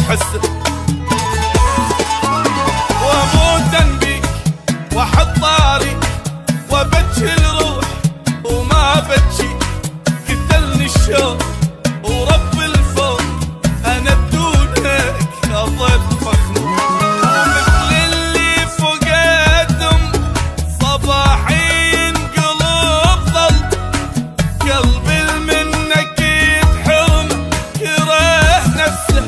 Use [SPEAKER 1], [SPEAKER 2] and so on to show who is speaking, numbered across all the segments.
[SPEAKER 1] تحسه، واموت بيك واحط طاري وابجي الروح وما بجي، قتلني الشوق ورب الفوق انا بدونك اظل مخنوق، ومثل اللي فقدهم صباحين قلوب ظل، قلبي منك يتحرم كره نفسه.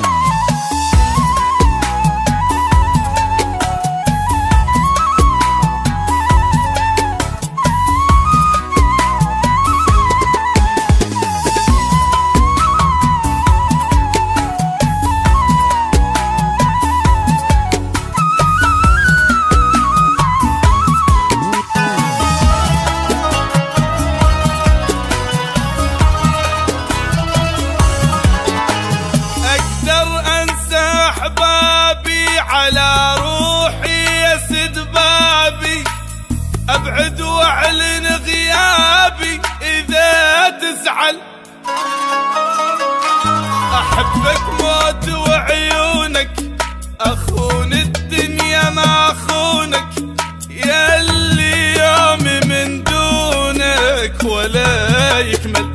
[SPEAKER 1] على روحي يسد بابي، ابعد واعلن غيابي اذا تزعل، احبك موت وعيونك اخون الدنيا ما اخونك، يا اللي يومي من دونك ولا يكمل،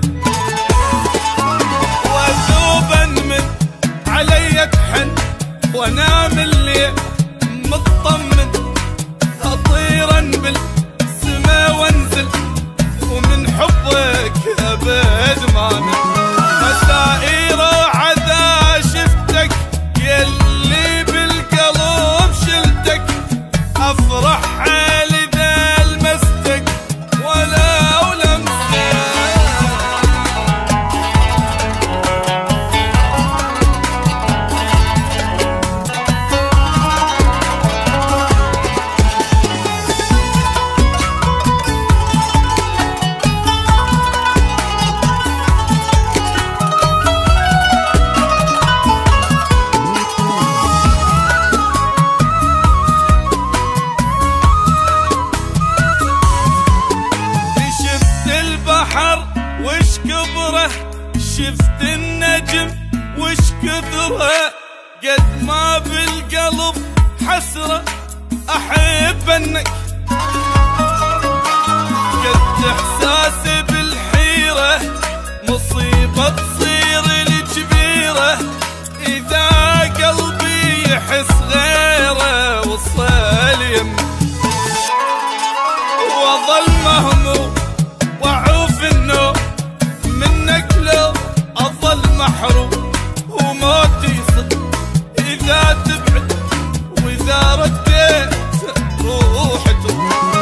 [SPEAKER 1] وذوبا من علي تحن وانام الليل مطمن، اطيرا بالسما وانزل ومن حبك ابد ما من، مسائر عذا شفتك يلي بالقلب شلتك، افرح حالي ذا لمستك ولو لمستك. وش كبره شفت النجم وش كثره، قد ما بالقلب حسرة احب انك، قد احساسي بالحيرة مصيبة تصير لي كبيرة، اذا قلبي يحس غيره وصل يمي، واظل مهموم واعوف النوم منك لو اظل محروم، وموتي صدق اذا تبعد واذا رديت روحي تروح.